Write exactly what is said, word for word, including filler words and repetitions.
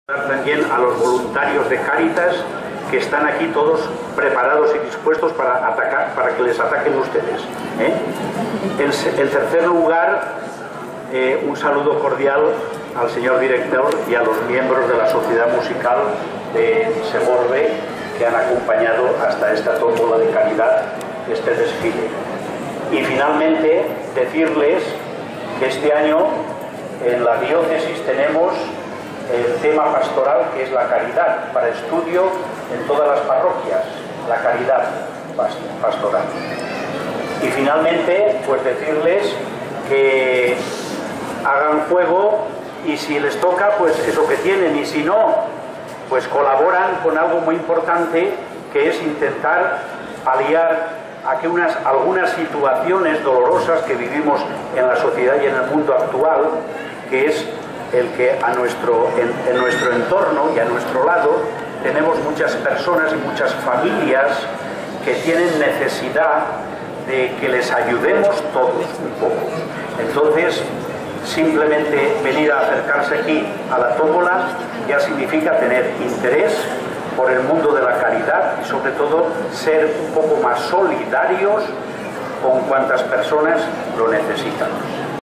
También a los voluntarios de Cáritas que están aquí todos preparados y dispuestos para atacar, para que les ataquen ustedes. ¿eh? En, en tercer lugar, eh, un saludo cordial al señor director y a los miembros de la Sociedad Musical de Segorbe que han acompañado hasta esta tómbola de caridad, este desfile. Y finalmente, decirles que este año en la diócesis tenemos el tema pastoral, que es la caridad, para estudio en todas las parroquias, la caridad pastoral. Y finalmente, pues decirles que hagan fuego y si les toca, pues eso que tienen, y si no, pues colaboran con algo muy importante, que es intentar paliar a que unas, algunas situaciones dolorosas que vivimos en la sociedad y en el mundo actual, que es el que a nuestro, en, en nuestro entorno y a nuestro lado tenemos muchas personas y muchas familias que tienen necesidad de que les ayudemos todos un poco. Entonces, simplemente venir a acercarse aquí a la tómbola ya significa tener interés por el mundo de la caridad y sobre todo ser un poco más solidarios con cuantas personas lo necesitan.